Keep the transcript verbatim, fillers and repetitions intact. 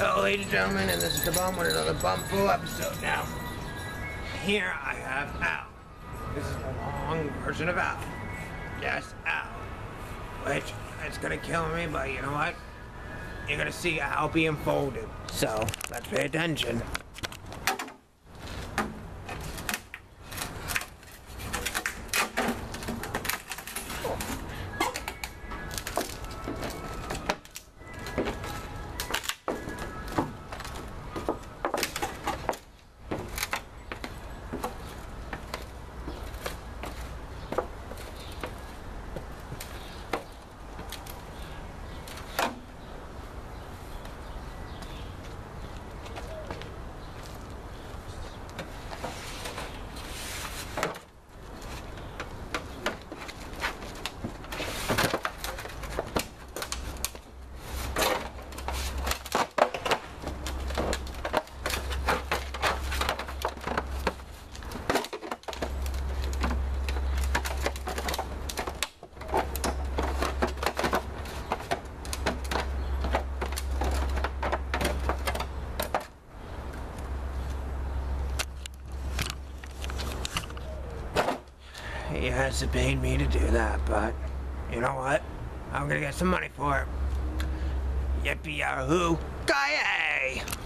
Hello, ladies and gentlemen, and this is the Bum with another Bumful episode. Now, here I have Al. This is a long version of Al. Yes, Al. Which, it's gonna kill me, but you know what? You're gonna see Al being folded. So, let's pay attention. Yes, it paid me to do that, but you know what? I'm gonna get some money for it. Yippee-yahoo! Kaye!